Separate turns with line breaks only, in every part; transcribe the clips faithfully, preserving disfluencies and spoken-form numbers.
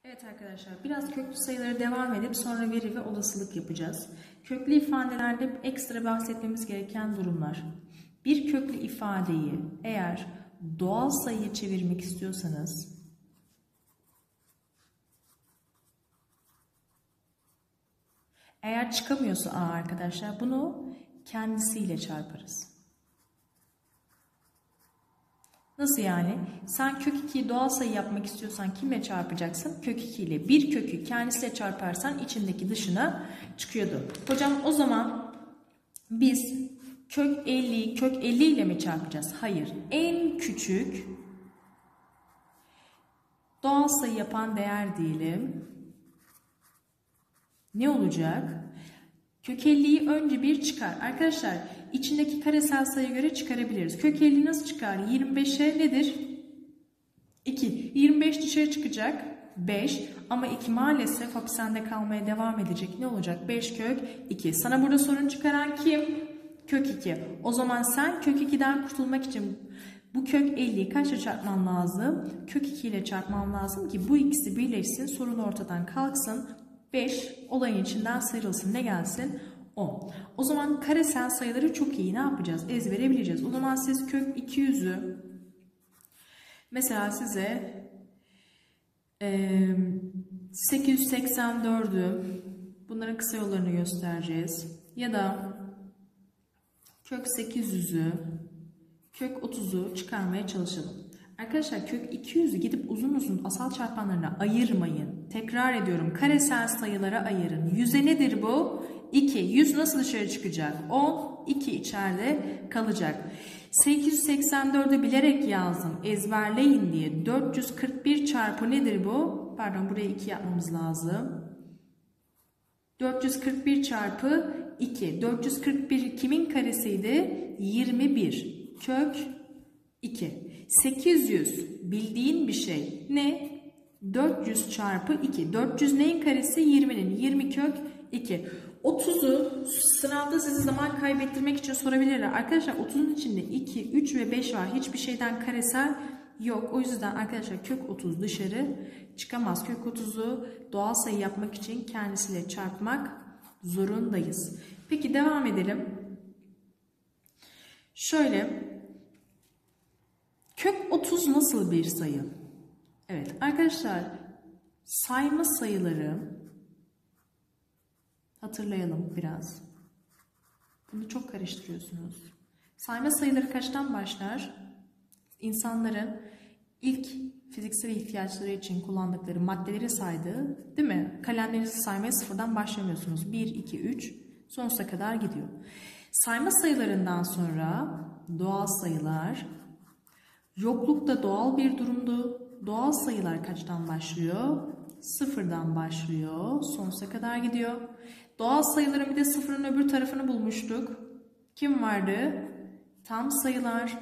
Evet arkadaşlar, biraz köklü sayıları devam edip sonra veri ve olasılık yapacağız. Köklü ifadelerde ekstra bahsetmemiz gereken durumlar. Bir köklü ifadeyi eğer doğal sayıya çevirmek istiyorsanız eğer çıkamıyorsa A arkadaşlar bunu kendisiyle çarparız. Nasıl yani? Sen kök ikiyi doğal sayı yapmak istiyorsan kimle çarpacaksın? Kök iki ile. Bir kökü kendisiyle çarparsan içindeki dışına çıkıyordu. Hocam o zaman biz kök elliyi kök elli ile mi çarpacağız? Hayır. En küçük doğal sayı yapan değer diyelim. Ne olacak? Kök elliyi önce bir çıkar. Arkadaşlar içindeki karesel sayıya göre çıkarabiliriz. Kök elli nasıl çıkar? yirmi beşe nedir? iki. yirmi beş dışarı çıkacak. beş. Ama iki maalesef hapishanede kalmaya devam edecek. Ne olacak? beş kök iki. Sana burada sorun çıkaran kim? Kök iki. O zaman sen kök ikiden kurtulmak için bu kök elliyi kaçla çarpman lazım? Kök iki ile çarpman lazım ki bu ikisi birleşsin. Sorun ortadan kalksın. beş olayın içinden sıyrılsın. Ne gelsin? on. O zaman karesel sayıları çok iyi ne yapacağız? Ezbere bileceğiz. O zaman siz kök iki yüzü mesela size e, sekiz yüz seksen dördü bunların kısa yollarını göstereceğiz. Ya da kök sekiz yüzü kök otuzu çıkarmaya çalışalım. Arkadaşlar kök iki yüzü gidip uzun uzun asal çarpanlarına ayırmayın. Tekrar ediyorum. Karesel sayılara ayırın. yüze nedir bu? iki. yüz nasıl dışarı çıkacak? on. iki içeride kalacak. sekiz yüz seksen dördü bilerek yazdım. Ezberleyin diye. dört yüz kırk bir çarpı nedir bu? Pardon buraya iki yapmamız lazım. dört yüz kırk bir çarpı iki. dört yüz kırk bir kimin karesiydi? yirmi bir. Kök iki. sekiz yüz bildiğin bir şey. Ne? dört yüz çarpı iki. dört yüz neyin karesi? yirminin. yirmi kök iki. otuzu sınavda sizi zaman kaybettirmek için sorabilirler. Arkadaşlar otuzun içinde iki, üç ve beş var. Hiçbir şeyden karesel yok. O yüzden arkadaşlar kök otuz dışarı çıkamaz. Kök otuzu doğal sayı yapmak için kendisiyle çarpmak zorundayız. Peki devam edelim. Şöyle kök otuz nasıl bir sayı? Evet arkadaşlar sayma sayıları hatırlayalım biraz. Bunu çok karıştırıyorsunuz. Sayma sayıları kaçtan başlar? İnsanların ilk fiziksel ihtiyaçları için kullandıkları maddeleri saydığı, değil mi? Kalemlerinizi saymaya sıfırdan başlamıyorsunuz. bir, iki, üç sonsuza kadar gidiyor. Sayma sayılarından sonra doğal sayılar, yokluk da doğal bir durumdu. Doğal sayılar kaçtan başlıyor? Sıfırdan başlıyor. Sonsuza kadar gidiyor. Doğal sayıların bir de sıfırın öbür tarafını bulmuştuk. Kim vardı? Tam sayılar.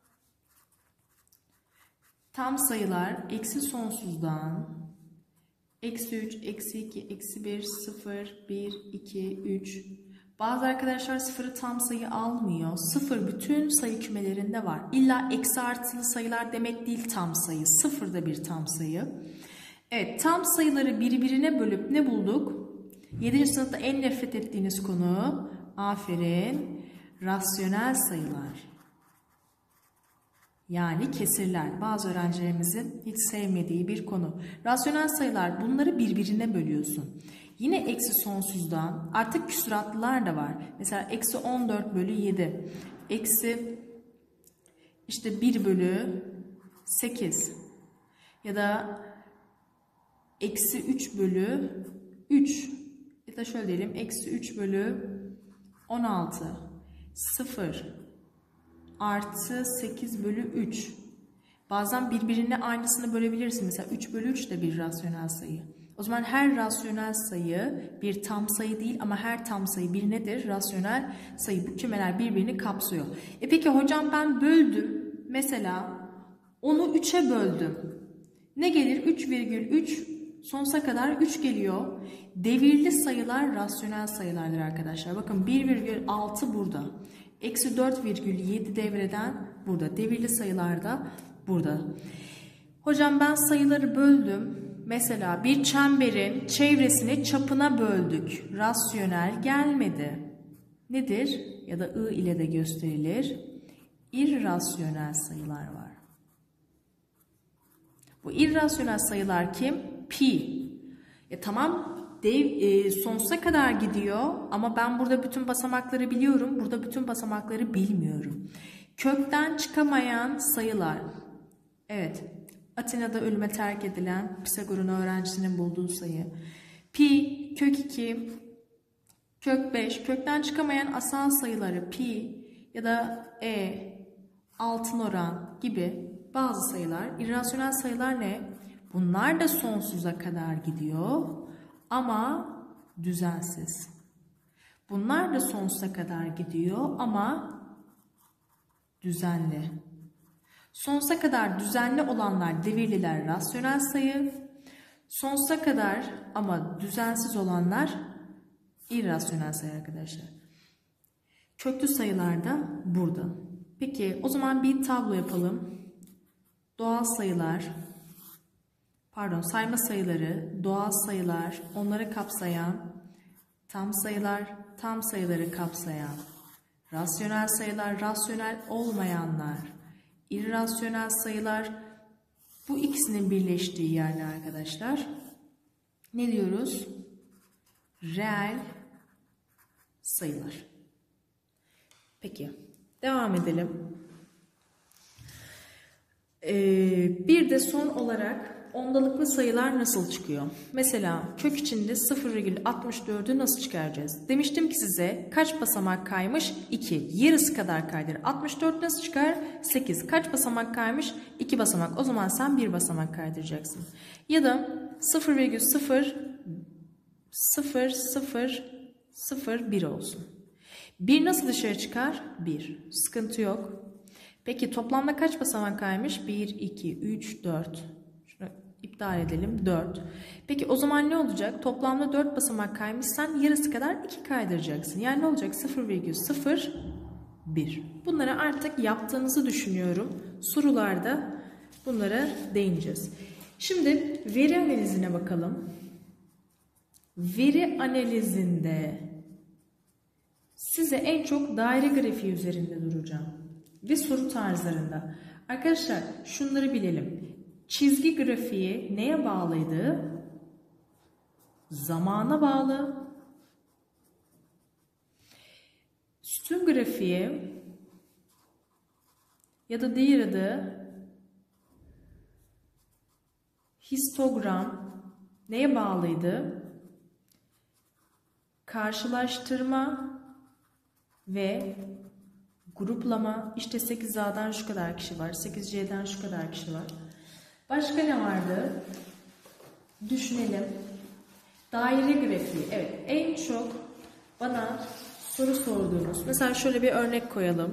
Tam sayılar eksi sonsuzdan eksi üç, eksi iki, eksi bir, sıfır, bir, iki, üç. Bazı arkadaşlar sıfırı tam sayı almıyor. Sıfır bütün sayı kümelerinde var. İlla eksi artılı sayılar demek değil tam sayı. Sıfır da bir tam sayı. Evet, tam sayıları birbirine bölüp ne bulduk? yedinci sınıfta en nefret ettiğiniz konu. Aferin. Rasyonel sayılar. Yani kesirler. Bazı öğrencilerimizin hiç sevmediği bir konu. Rasyonel sayılar, bunları birbirine bölüyorsun. Yine eksi sonsuzdan artık küsuratlılar da var. Mesela eksi on dört bölü yedi. Eksi işte bir bölü sekiz. Ya da eksi üç bölü üç. Ya da şöyle diyelim. Eksi üç bölü on altı. sıfır. Artı sekiz bölü üç. Bazen birbirine aynısını bölebilirsin. Mesela üç bölü üç de bir rasyonel sayı. O zaman her rasyonel sayı bir tam sayı değil ama her tam sayı bir nedir? Rasyonel sayı. Bu kümeler birbirini kapsıyor. E peki hocam ben böldüm. Mesela onu üçe böldüm. Ne gelir? üç virgül üç sonsuza kadar üç geliyor. Devirli sayılar rasyonel sayılardır arkadaşlar. Bakın bir virgül altı burada. Eksi dört virgül yedi devreden burada. Devirli sayılar da burada. Hocam ben sayıları böldüm. Mesela bir çemberin çevresini çapına böldük. Rasyonel gelmedi. Nedir? Ya da I ile de gösterilir. İrrasyonel sayılar var. Bu irrasyonel sayılar kim? Pi. E tamam, dev, e, sonsuza kadar gidiyor ama ben burada bütün basamakları biliyorum. Burada bütün basamakları bilmiyorum. Kökten çıkamayan sayılar. Evet. Atina'da ölüme terk edilen Pisagor'un öğrencisinin bulduğu sayı. Pi, kök iki, kök beş, kökten çıkamayan asal sayıları pi ya da e, altın oran gibi bazı sayılar. İrrasyonel sayılar ne? Bunlar da sonsuza kadar gidiyor ama düzensiz. Bunlar da sonsuza kadar gidiyor ama düzenli. Sonsuza kadar düzenli olanlar devirliler, rasyonel sayı. Sonsuza kadar ama düzensiz olanlar irrasyonel sayı arkadaşlar. Köklü sayılar da burada. Peki o zaman bir tablo yapalım. Doğal sayılar, pardon sayma sayıları, doğal sayılar, onları kapsayan, tam sayılar, tam sayıları kapsayan, rasyonel sayılar, rasyonel olmayanlar, irrasyonel sayılar, bu ikisinin birleştiği yerde arkadaşlar ne diyoruz? Reel sayılar. Peki devam edelim. Ee, bir de son olarak ondalıklı sayılar nasıl çıkıyor? Mesela kök içinde sıfır virgül altmış dördü nasıl çıkaracağız? Demiştim ki size kaç basamak kaymış? iki. Yarısı kadar kaydır. altmış dört nasıl çıkar? sekiz. Kaç basamak kaymış? iki basamak. O zaman sen bir basamak kaydıracaksın. Ya da sıfır virgül sıfır sıfır sıfır sıfır bir olsun. bir nasıl dışarı çıkar? bir. Sıkıntı yok. Peki toplamda kaç basamak kaymış? bir, iki, üç, dört. Şunu iptal edelim. dört. Peki o zaman ne olacak? Toplamda dört basamak kaymışsan yarısı kadar iki kaydıracaksın. Yani ne olacak? sıfır virgül sıfır bir. Bunları artık yaptığınızı düşünüyorum. Sorularda bunlara değineceğiz. Şimdi veri analizine bakalım. Veri analizinde size en çok daire grafiği üzerinde duracağım. Ve soru tarzlarında. Arkadaşlar şunları bilelim. Çizgi grafiği neye bağlıydı? Zamana bağlı. Sütun grafiği ya da diğer adı histogram neye bağlıydı? Karşılaştırma ve gruplama. İşte sekiz A'dan şu kadar kişi var. sekiz C'den şu kadar kişi var. Başka ne vardı? Düşünelim. Daire grafiği. Evet, en çok bana soru sorduğunuz. Mesela şöyle bir örnek koyalım.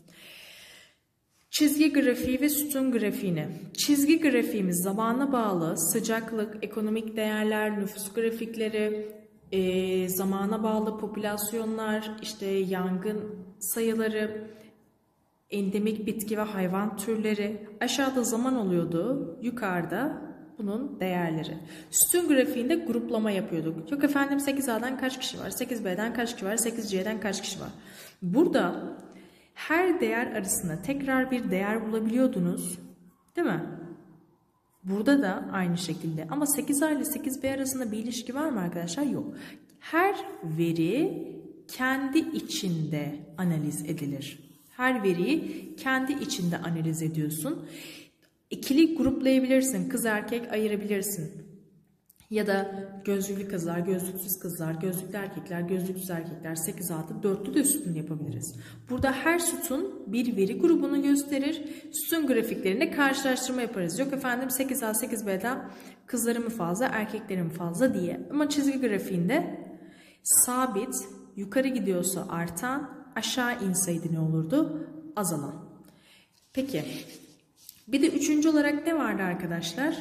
Çizgi grafiği ve sütun grafiğini. Çizgi grafiğimiz zamana bağlı. Sıcaklık, ekonomik değerler, nüfus grafikleri, e, zamana bağlı popülasyonlar, işte yangın sayıları, endemik bitki ve hayvan türleri. Aşağıda zaman oluyordu, yukarıda bunun değerleri. Sütun grafiğinde gruplama yapıyorduk. Yok efendim sekiz A'dan kaç kişi var, sekiz B'den kaç kişi var, sekiz C'den kaç kişi var. Burada her değer arasında tekrar bir değer bulabiliyordunuz, değil mi? Burada da aynı şekilde. Ama sekiz A ile sekiz B arasında bir ilişki var mı arkadaşlar? Yok. Her veri kendi içinde analiz edilir. Her veriyi kendi içinde analiz ediyorsun. İkili gruplayabilirsin. Kız erkek ayırabilirsin. Ya da gözlüklü kızlar, gözlüksüz kızlar, gözlüklü erkekler, gözlüksüz erkekler, sekiz A'da dörtlü de sütun yapabiliriz. Burada her sütun bir veri grubunu gösterir. Sütun grafiklerinde karşılaştırma yaparız. Yok efendim sekiz A, sekiz B'den kızları mı fazla, erkekleri mi fazla diye. Ama çizgi grafiğinde sabit, yukarı gidiyorsa artan, aşağı inseydi ne olurdu? Azalan. Peki. Bir de üçüncü olarak ne vardı arkadaşlar?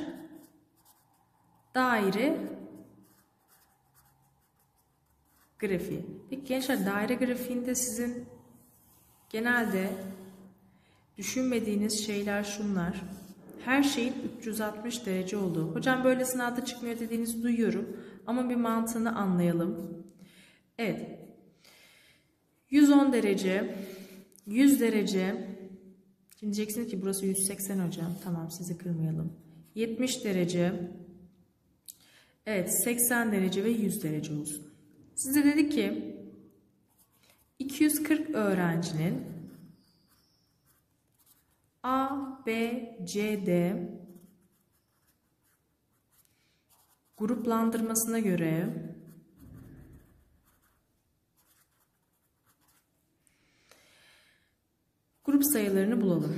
Daire grafiği. Peki gençler, daire grafiğinde sizin genelde düşünmediğiniz şeyler şunlar. her şeyin üç yüz altmış derece olduğu. Hocam böyle sınavda çıkmıyor dediğinizi duyuyorum. Ama bir mantığını anlayalım. Evet. yüz on derece, yüz derece. Şimdi diyeceksiniz ki burası yüz seksen hocam. Tamam, sizi kırmayalım. yetmiş derece. Evet, seksen derece ve yüz derece olsun. Size dedi ki iki yüz kırk öğrencinin A, B, C, D gruplandırmasına göre grup sayılarını bulalım.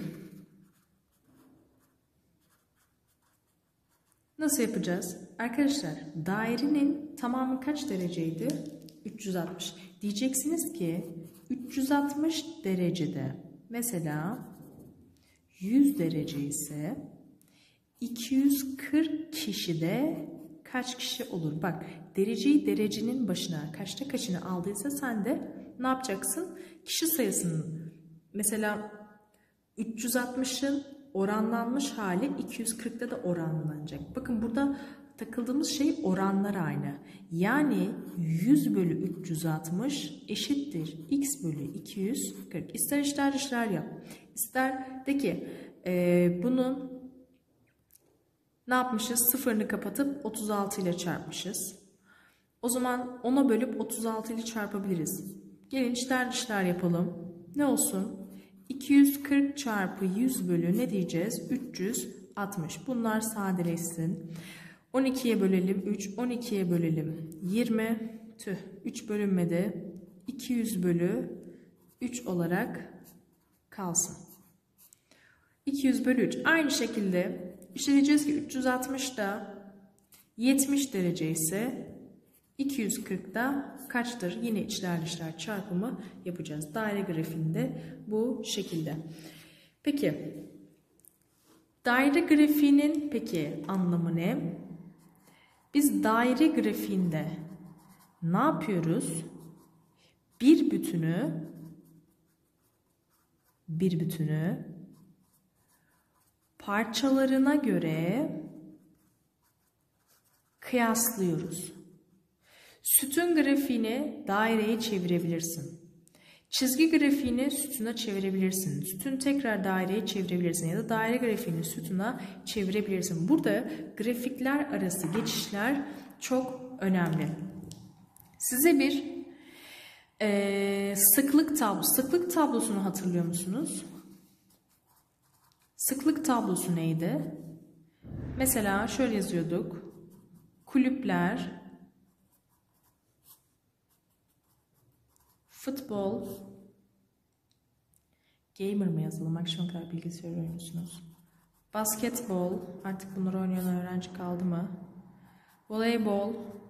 Nasıl yapacağız? Arkadaşlar, dairenin tamamı kaç dereceydi? üç yüz altmış. Diyeceksiniz ki üç yüz altmış derecede mesela yüz derece ise iki yüz kırk kişide kaç kişi olur? Bak, dereceyi derecenin başına kaçta kaçını aldıysa sen de ne yapacaksın? Kişi sayısının mesela üç yüz altmışın oranlanmış hali iki yüz kırkta da oranlanacak. Bakın burada takıldığımız şey oranlar aynı. Yani yüz bölü üç yüz altmış eşittir x bölü iki yüz kırk. İster işler işler yap. İster de ki e, bunun ne yapmışız? Sıfırını kapatıp otuz altı ile çarpmışız. O zaman ona bölüp otuz altı ile çarpabiliriz. Gelin işler işler yapalım. Ne olsun? iki yüz kırk çarpı yüz bölü ne diyeceğiz? üç yüz altmış. Bunlar sadeleşsin. on ikiye bölelim üç, on ikiye bölelim yirmi. Tüh, üç bölünmedi. iki yüz bölü üç olarak kalsın. iki yüz bölü üç. Aynı şekilde işte diyeceğiz ki üç yüz altmışta yetmiş derece ise iki yüz kırkta kaçtır? Yine içler dışlar çarpımı yapacağız. Daire grafiğinde bu şekilde. Peki daire grafiğinin peki anlamı ne? Biz daire grafiğinde ne yapıyoruz? Bir bütünü bir bütünü parçalarına göre kıyaslıyoruz. Sütun grafiğini daireye çevirebilirsin. Çizgi grafiğini sütuna çevirebilirsin. Sütun tekrar daireye çevirebilirsin ya da daire grafiğini sütuna çevirebilirsin. Burada grafikler arası geçişler çok önemli. Size bir e, sıklık tablosu, sıklık tablosunu hatırlıyor musunuz? Sıklık tablosu neydi? Mesela şöyle yazıyorduk. Kulüpler, futbol, gamer mı yazalım? Akşama kadar bilgisayar oynuyorsunuz. Basketbol, artık bunları oynayan öğrenci kaldı mı? Voleybol,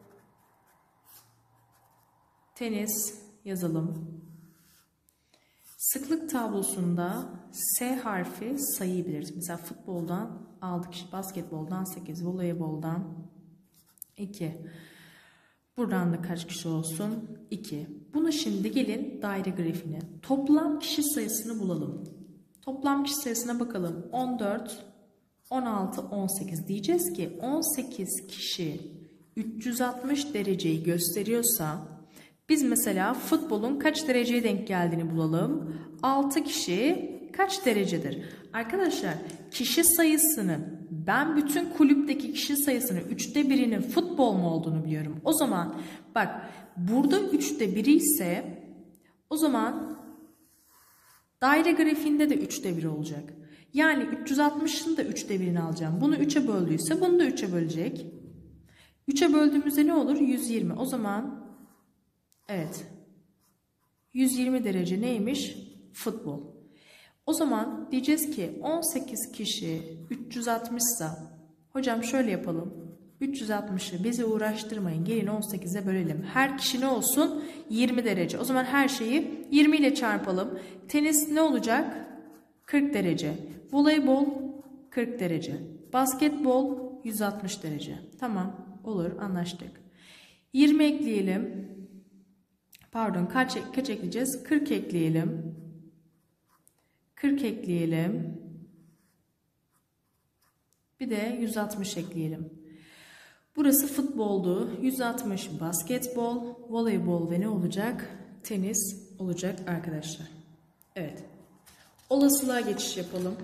tenis yazalım. Sıklık tablosunda S harfi sayıyı biliriz. Mesela futboldan aldık, basketboldan sekiz, voleyboldan iki. Buradan da kaç kişi olsun? iki. Bunu şimdi gelin daire grafiğine. Toplam kişi sayısını bulalım. Toplam kişi sayısına bakalım. on dört, on altı, on sekiz. Diyeceğiz ki on sekiz kişi üç yüz altmış dereceyi gösteriyorsa biz mesela futbolun kaç dereceye denk geldiğini bulalım. altı kişi kaç derecedir? Arkadaşlar kişi sayısını ben bütün kulüpteki kişi sayısını üçte birinin futbol mu olduğunu biliyorum. O zaman bak burada üçte biri ise o zaman daire grafiğinde de üçte bir olacak. Yani üç yüz altmışın da üçte birini alacağım. Bunu üçe böldüyse bunu da üçe bölecek. üçe böldüğümüzde ne olur? yüz yirmi. O zaman evet. yüz yirmi derece neymiş? Futbol. O zaman diyeceğiz ki on sekiz kişi üç yüz altmış ise hocam şöyle yapalım. üç yüz altmışı bizi uğraştırmayın. Gelin on sekize bölelim. Her kişi ne olsun? yirmi derece. O zaman her şeyi yirmi ile çarpalım. Tenis ne olacak? kırk derece. Voleybol kırk derece. Basketbol yüz altmış derece. Tamam, olur, anlaştık. yirmi ekleyelim. Pardon, kaç, kaç ekleyeceğiz? kırk ekleyelim. kırk ekleyelim. Bir de yüz altmış ekleyelim. Burası futboldu. yüz altmış basketbol, voleybol ve ne olacak? Tenis olacak arkadaşlar. Evet. Olasılığa geçiş yapalım.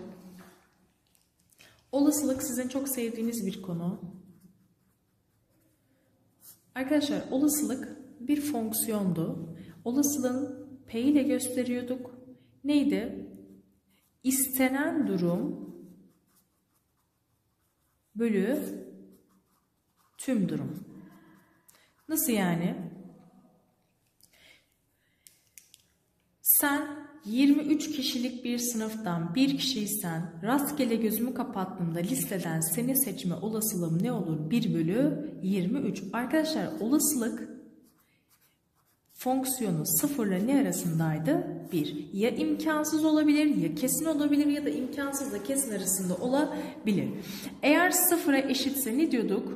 Olasılık sizin çok sevdiğiniz bir konu. Arkadaşlar olasılık bir fonksiyondu. Olasılığın P ile gösteriyorduk. Neydi? İstenen durum bölü tüm durum. Nasıl yani? Sen yirmi üç kişilik bir sınıftan bir kişiysen rastgele gözümü kapattığımda listeden seni seçme olasılığım ne olur? bir bölü yirmi üç. Arkadaşlar olasılık fonksiyonu sıfırla ne arasındaydı? bir. Ya imkansız olabilir, ya kesin olabilir ya da imkansızla kesin arasında olabilir. Eğer sıfıra eşitse ne diyorduk?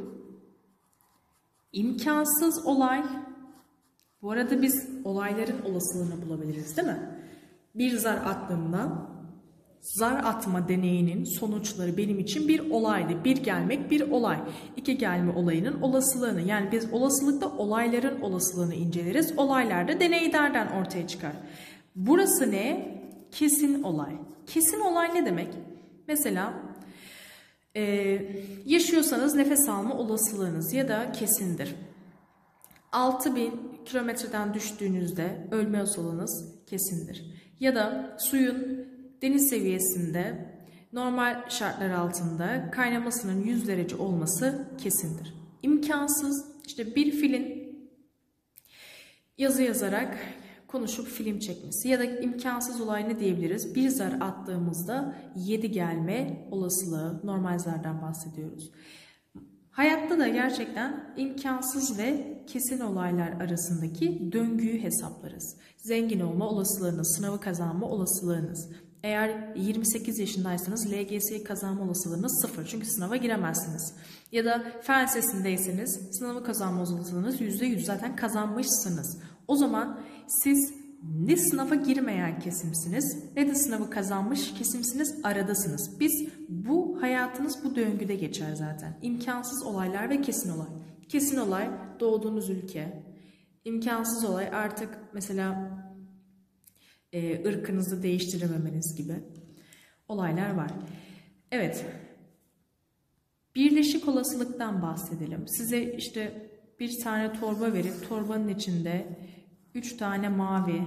İmkansız olay. Bu arada biz olayların olasılığını bulabiliriz değil mi? Bir zar attığımda zar atma deneyinin sonuçları benim için bir olaydı. Bir gelmek bir olay. İki gelme olayının olasılığını, yani biz olasılıkta olayların olasılığını inceleriz. Olaylarda deneylerden ortaya çıkar. Burası ne? Kesin olay. Kesin olay ne demek? Mesela e, yaşıyorsanız nefes alma olasılığınız ya da kesindir. altı bin kilometreden düştüğünüzde ölme olasılığınız kesindir. Ya da suyun deniz seviyesinde normal şartlar altında kaynamasının yüz derece olması kesindir. İmkansız, işte bir filin yazı yazarak konuşup film çekmesi ya da imkansız olay ne diyebiliriz? Bir zar attığımızda yedi gelme olasılığı, normal zardan bahsediyoruz. Hayatta da gerçekten imkansız ve kesin olaylar arasındaki döngüyü hesaplarız. Zengin olma olasılığınız, sınavı kazanma olasılığınız. Eğer yirmi sekiz yaşındaysanız L G S'yi kazanma olasılığınız sıfır. Çünkü sınava giremezsiniz. Ya da fen lisesindeyseniz sınavı kazanma olasılığınız yüzde yüz, zaten kazanmışsınız. O zaman siz ne sınava girmeyen kesimsiniz ne de sınavı kazanmış kesimsiniz, aradasınız. Biz bu hayatınız bu döngüde geçer zaten. İmkansız olaylar ve kesin olay. Kesin olay doğduğunuz ülke. İmkansız olay artık mesela e, ırkınızı değiştirememeniz gibi olaylar var. Evet. Birleşik olasılıktan bahsedelim. Size işte bir tane torba verip torbanın içinde üç tane mavi,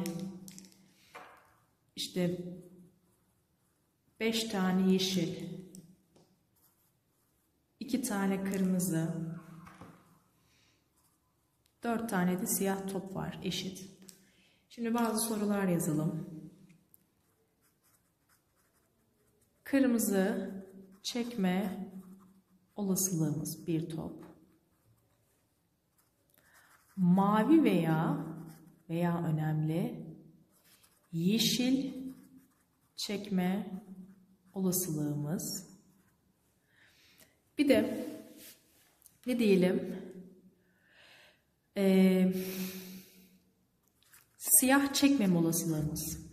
işte beş tane yeşil, iki tane kırmızı, dört tane de siyah top var, eşit. Şimdi bazı sorular yazalım. Kırmızı çekme olasılığımız bir top. Mavi veya veya önemli yeşil çekme olasılığımız. Bir de ne diyelim? Ee, siyah çekmeme olasılığımız.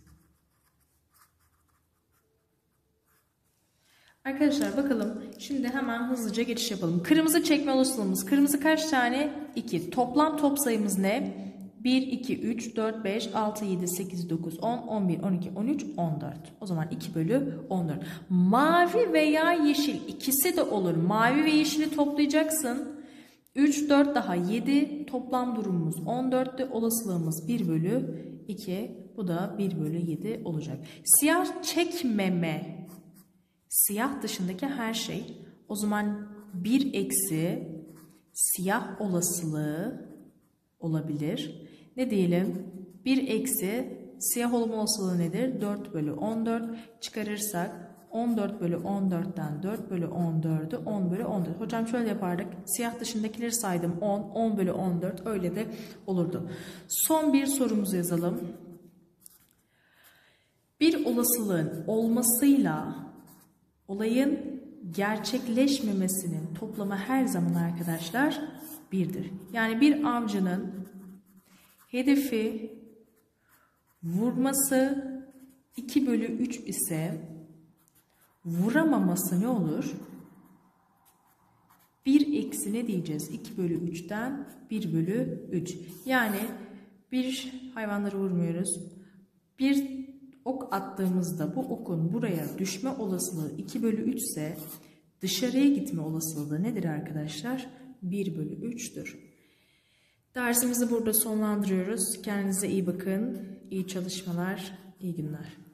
Arkadaşlar bakalım. Şimdi hemen hızlıca geçiş yapalım. Kırmızı çekme olasılığımız. Kırmızı kaç tane? iki. Toplam top sayımız ne? bir, iki, üç, dört, beş, altı, yedi, sekiz, dokuz, on, on bir, on iki, on üç, on dört. O zaman iki bölü on dört. Mavi veya yeşil ikisi de olur. Mavi ve yeşili toplayacaksın. üç, dört daha yedi. Toplam durumumuz on dörtte. Olasılığımız bir bölü iki. Bu da bir bölü yedi olacak. Siyah çekmeme. Siyah dışındaki her şey. O zaman bir eksi siyah olasılığı olabilir. Ne diyelim? bir eksi siyah olma olasılığı nedir? dört bölü on dört çıkarırsak on dört bölü on dörtten dört bölü on dördü on bölü on dört. Hocam şöyle yapardık. Siyah dışındakileri saydım on, on bölü on dört öyle de olurdu. Son bir sorumuzu yazalım. Bir olasılığın olmasıyla olayın gerçekleşmemesinin toplamı her zaman arkadaşlar birdir. Yani bir avcının hedefi vurması iki bölü üç ise vuramaması ne olur? bir eksi ne diyeceğiz? iki bölü üçten bir bölü üç. Yani bir hayvanları vurmuyoruz. Bir ok attığımızda bu okun buraya düşme olasılığı iki bölü üç ise dışarıya gitme olasılığı da nedir arkadaşlar? bir bölü üç'tür. Dersimizi burada sonlandırıyoruz. Kendinize iyi bakın. İyi çalışmalar, iyi günler.